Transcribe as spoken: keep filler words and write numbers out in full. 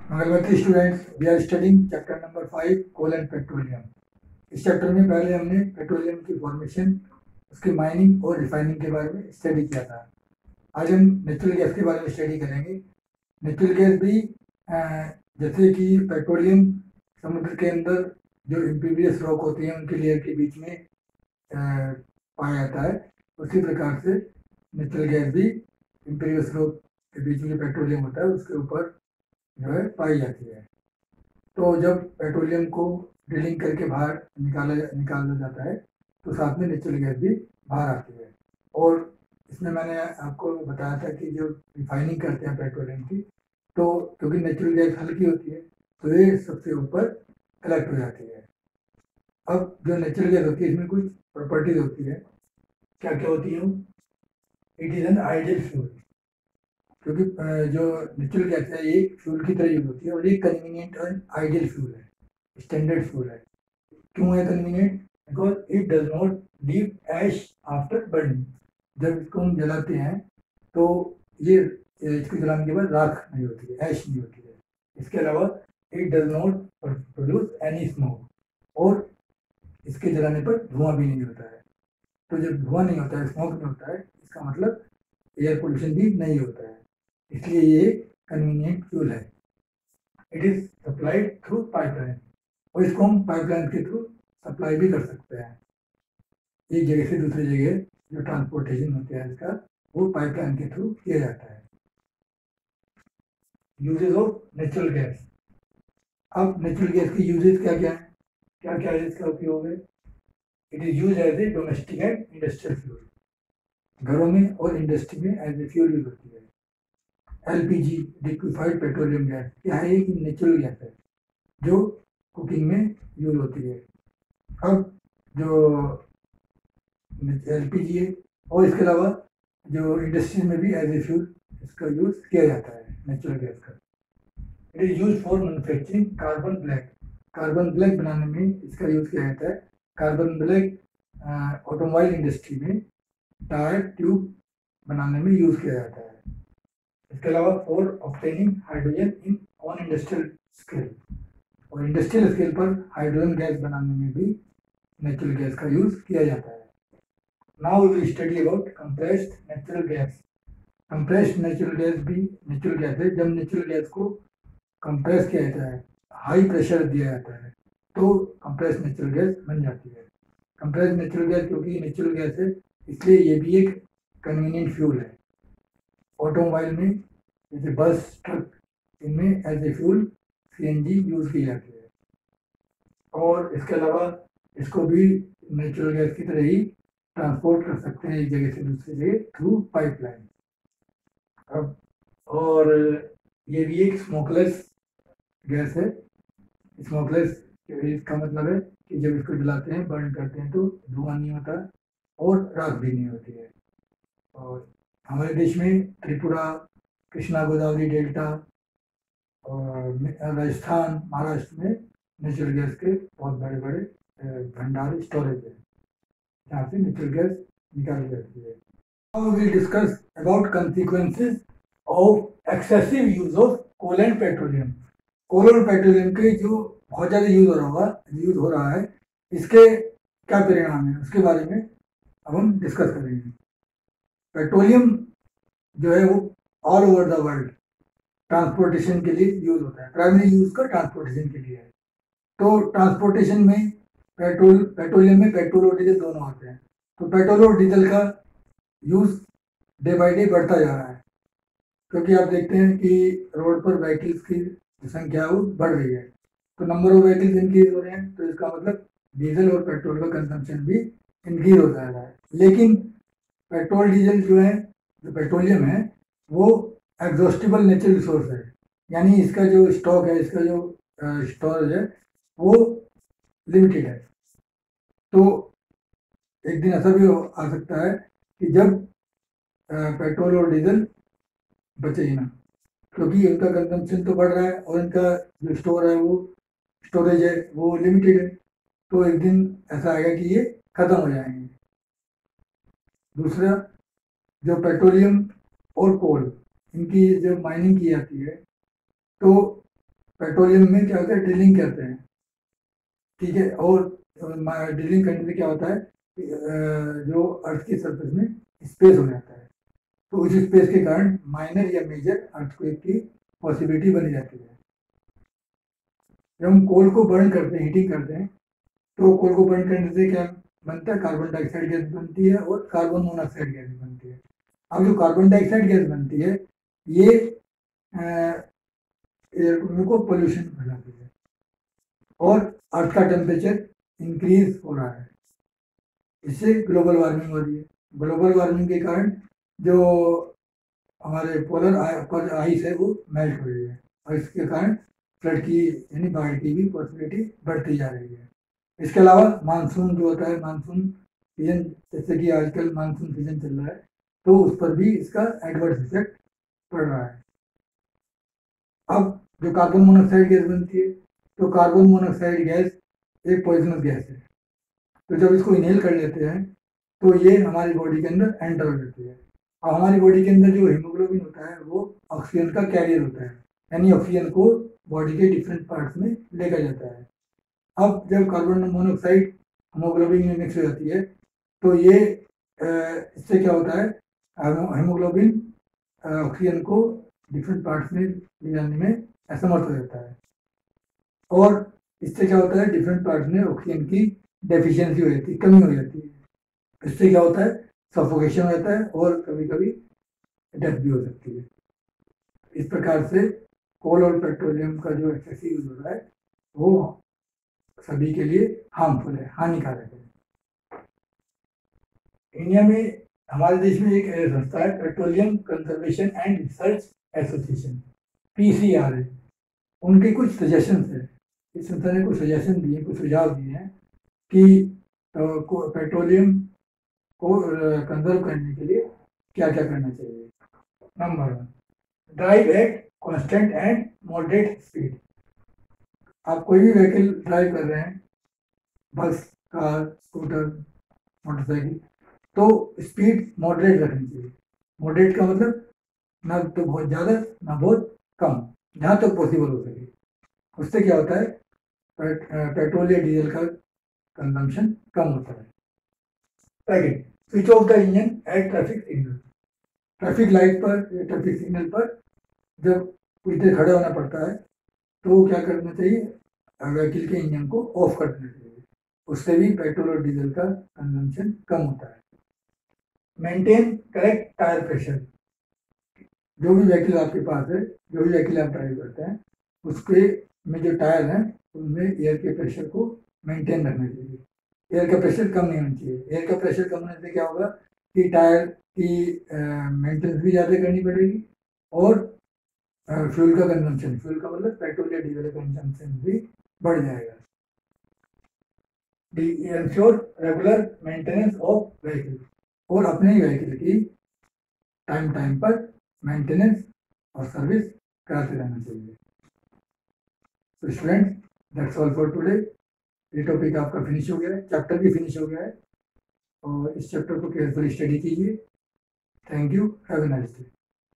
Agarwati students, we are studying chapter number five, coal and petroleum. इस chapter में पहले हमने पेट्रोलियम की फॉर्मेशन, उसकी माइनिंग और रिफाइनिंग के बारे में स्टडी किया था। आज हम नेचुरल गैस के बारे में स्टडी करेंगे। नेचुरल गैस भी जैसे कि पेट्रोलियम समुद्र के अंदर जो इम्पीरियस रॉक होती है उनके लेयर के बीच में पाया जाता है, उसी प्रकार से नेचुरल गैस भी इम्पीरियस रॉक के बीच में पेट्रोलियम होता है उसके ऊपर जो है पाई जाती है। तो जब पेट्रोलियम को ड्रिलिंग करके बाहर निकाला निकाला जाता है तो साथ में नेचुरल गैस भी बाहर आती है। और इसमें मैंने आपको बताया था कि जो रिफाइनिंग करते हैं पेट्रोलियम की, तो क्योंकि नेचुरल गैस हल्की होती है तो ये सबसे ऊपर कलेक्ट हो जाती है। अब जो नेचुरल गैस होती है इसमें कुछ प्रॉपर्टीज होती है। क्या क्या होती है? It is an ideal fuel, क्योंकि जो नेचुरल गैस है ये फ्यूल की तरह यूज होती है और ये कन्वीनियंट और आइडियल फ्यूल है, स्टैंडर्ड फ्यूल है। क्यों है convenient? Because it does not leave ash after burning. जब इसको हम जलाते हैं तो ये इसको जलाने के बाद राख नहीं होती है, ऐश नहीं होती है। इसके अलावा it does not produce any smoke, और इसके जलाने पर धुआं भी नहीं होता है। तो जब धुआं नहीं होता है, स्मोक नहीं होता है, इसका मतलब एयर पोल्यूशन भी नहीं होता है, इसलिए ये कन्वीनियंट फ्यूल है। It is supplied through pipeline, और इसको हम पाइपलाइन के थ्रू सप्लाई भी कर सकते हैं। एक जगह से दूसरी जगह जो ट्रांसपोर्टेशन होता है इसका, वो पाइपलाइन के थ्रू किया जाता है। Uses of natural gas. अब नेचुरल गैस की यूजेज क्या क्या है? क्या क्या है इसका उपयोग है? It is use as a domestic and industrial fuel, घरों में और इंडस्ट्री में एज ए फ्यूल यूज होती है। एलपीजी, लिक्विफाइड पेट्रोलियम गैस, यह है एक नेचुरल गैस है जो कुकिंग में यूज होती है। अब जो एलपीजी है और इसके अलावा जो इंडस्ट्री में भी एज ए फ्यूल इसका यूज किया जाता है नेचुरल गैस का। It is use for manufacturing carbon black, carbon black बनाने में इसका यूज किया जाता है। कार्बन ब्लैक ऑटोमोबाइल इंडस्ट्री में टायर ट्यूब बनाने में यूज किया जाता है। इसके अलावा for obtaining hydrogen in on industrial scale, और इंडस्ट्रियल स्केल पर हाइड्रोजन गैस बनाने में भी नेचुरल गैस का यूज किया जाता है। Now we will study about compressed natural gas. Compressed natural gas भी नेचुरल गैस है। जब नेचुरल गैस को कंप्रेस किया जाता है, हाई प्रेशर दिया जाता है, तो कंप्रेस्ड नेचुरल गैस बन जाती है। कंप्रेस्ड नेचुरल गैस क्योंकि नेचुरल गैस है इसलिए ये भी एक कन्वीनियंट फ्यूल है। ऑटोमोबाइल में जैसे बस, ट्रक, इनमें as a fuel CNG use की जाती है। और इसके अलावा इसको भी नेचुरल गैस की तरह ही ट्रांसपोर्ट कर सकते हैं एक जगह से दूसरी जगह थ्रू पाइपलाइन। अब और ये भी एक स्मोकलेस गैस है। स्मोकलेस इसका मतलब है कि जब इसको जलाते हैं, बर्न करते हैं, तो धुआं नहीं होता और राख भी नहीं होती है। और हमारे देश में त्रिपुरा, कृष्णा गोदावरी डेल्टा और राजस्थान, महाराष्ट्र में नेचुरल गैस के बहुत बड़े बड़े भंडार स्टोरेज है जहाँ से नेचुरल गैस निकाली जाती है। Now we will discuss about consequences of excessive use of coal and petroleum. कोल और पेट्रोलियम के जो बहुत ज़्यादा यूज हो रहा होगा यूज हो रहा है, इसके क्या परिणाम है उसके बारे में अब हम डिस्कस करेंगे। पेट्रोलियम जो है वो all over the world transportation के लिए यूज होता है। प्राइमरी यूज का ट्रांसपोर्टेशन के लिए है। तो ट्रांसपोर्टेशन में पेट्रोल पेट्रोलियम में पेट्रोल और डीजल दोनों होते हैं। तो पेट्रोल और डीजल का यूज डे बाई डे बढ़ता जा रहा है, क्योंकि आप देखते हैं कि रोड पर व्हीकल्स की संख्या वो बढ़ रही है। तो नंबर ऑफ व्हीकल्स इंक्रीज हो रहे हैं, तो इसका मतलब डीजल और पेट्रोल का कंजम्पशन भी इंक्रीज हो जा रहा है। लेकिन पेट्रोल डीजल जो है, जो पेट्रोलियम है, वो एग्जॉस्टिबल नेचुरल रिसोर्स है, यानी इसका जो स्टॉक है, इसका जो स्टोरेज है वो लिमिटेड है। तो एक दिन ऐसा भी आ सकता है कि जब पेट्रोल और डीजल बचे ही ना, क्योंकि उनका कंजम्पशन तो बढ़ रहा है और इनका जो स्टोर है वो स्टोरेज है वो लिमिटेड है। तो एक दिन ऐसा आएगा कि ये खत्म हो जाएंगे। दूसरा, जो पेट्रोलियम और कोल, इनकी जब माइनिंग की जाती है तो पेट्रोलियम में क्या होता है, ड्रिलिंग करते हैं, ठीक है, और ड्रिलिंग करने से क्या होता है कि, अ, जो अर्थ की सरफेस में स्पेस हो जाता है, तो उस स्पेस के कारण माइनर या मेजर अर्थक्वेक की पॉसिबिलिटी बनी जाती है। जब हम कोल को बर्न करते हैं, हीटिंग करते हैं, तो कोल को बर्न करने से क्या बनता है, कार्बन डाइऑक्साइड गैस बनती है और कार्बन मोनोऑक्साइड गैस बनती है। अब जो कार्बन डाइऑक्साइड गैस बनती है ये एयर को पोल्यूशन फैलाती है और अर्थ का टेम्परेचर इंक्रीज हो रहा है, इससे ग्लोबल वार्मिंग हो रही है। ग्लोबल वार्मिंग के कारण जो हमारे पोलर आइस है वो मेल्ट हो रही है और इसके कारण फ्लड की यानी बाढ़ की भी पॉसिबिलिटी बढ़ती जा रही है। इसके अलावा मानसून जो होता है, मानसून सीजन, जैसे कि आजकल मानसून सीजन चल रहा है, तो उस पर भी इसका एडवर्स इफेक्ट पड़ रहा है। अब जो कार्बन मोनोऑक्साइड गैस बनती है, तो कार्बन मोनोऑक्साइड गैस एक पॉइजनस गैस है, तो जब इसको इनहेल कर लेते हैं तो ये हमारी बॉडी के अंदर एंटर हो जाती है। और हमारी बॉडी के अंदर जो हीमोग्लोबिन होता है वो ऑक्सीजन का कैरियर होता है, यानी ऑक्सीजन को बॉडी के डिफरेंट पार्ट्स में लेकर जाता है। अब जब कार्बन मोनोऑक्साइड हीमोग्लोबिन में मिक्स हो जाती है तो ये इससे क्या होता है, हीमोग्लोबिन ऑक्सीजन को डिफरेंट पार्ट्स में ले जाने में असमर्थ हो जाता है और इससे क्या होता है, डिफरेंट पार्ट्स में ऑक्सीजन की डेफिशिएंसी हो जाती है, कमी हो जाती है। इससे क्या होता है, सफोकेशन हो जाता है और कभी कभी डेथ भी हो सकती है। इस प्रकार से कोल और पेट्रोलियम का जो एक्सेसिव यूज हो रहा है वो सभी के लिए हार्मफुल है, हानिकारक है। इंडिया में, हमारे देश में एक संस्था है petroleum conservation and research association, PCR है। उनके कुछ सजेशंस है, इस संस्था ने कुछ सजेशन दिए, कुछ सुझाव दिए हैं कि पेट्रोलियम को कंजर्व करने के लिए क्या क्या करना चाहिए। Number one, drive at constant and moderate speed. आप कोई भी व्हीकल ड्राइव कर रहे हैं, बस, कार, स्कूटर, मोटरसाइकिल, तो स्पीड मॉडरेट रखनी चाहिए। मॉडरेट का मतलब ना तो बहुत ज़्यादा ना बहुत कम, जहाँ तक तो पॉसिबल हो सके। उससे क्या होता है, पेट्रोल या डीजल का कंजम्पशन कम होता है। Second, switch off the engine at traffic signal. Traffic light पर, ट्रैफिक सिग्नल पर जब कुछ देर खड़ा होना पड़ता है तो क्या करना चाहिए, व्हीकल के इंजन को ऑफ कर देना चाहिए। उससे भी पेट्रोल और डीजल का कंजम्पशन कम होता है। Maintain correct tyre pressure. जो भी व्हीकल आपके पास है, जो भी व्हीकल आप ड्राइव करते हैं, उसके में जो टायर हैं उनमें एयर के प्रेशर को मेंटेन रखना चाहिए। एयर का प्रेशर कम नहीं होना चाहिए। एयर का प्रेशर कम होने से क्या होगा कि टायर की मेंटेनेंस भी ज़्यादा करनी पड़ेगी और फ्यूल का कंजम्पशन, फ्यूल का मतलब पेट्रोल या डीजल का कंजम्पशन भी बढ़ जाएगा। Ensure regular maintenance of vehicle, और अपने ही व्हीकल की टाइम टाइम पर मेंटेनेंस और सर्विस कराते रहना चाहिए। तो students, that's all for today. ये टॉपिक आपका फिनिश हो गया है, चैप्टर भी फिनिश हो गया है और इस चैप्टर को केयरफुली स्टडी कीजिए। Thank you, have a nice day.